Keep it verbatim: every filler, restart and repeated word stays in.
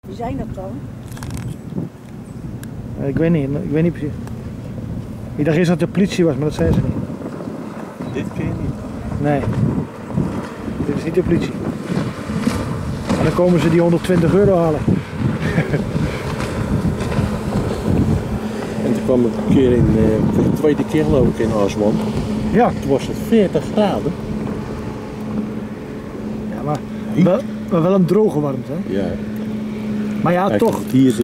Wie zijn dat dan? Ik weet niet, ik weet niet precies. Ik dacht eerst dat het de politie was, maar dat zei ze niet. Dit ken je niet? Nee. Dit is niet de politie. En dan komen ze die honderdtwintig euro halen. En toen kwam ik een keer in, uh, voor de tweede keer geloof ik in Aswan. Ja. Toen was het veertig graden. Ja, maar wel, maar wel een droge warmte, hè? Ja. Maar ja, Kijk, toch. hier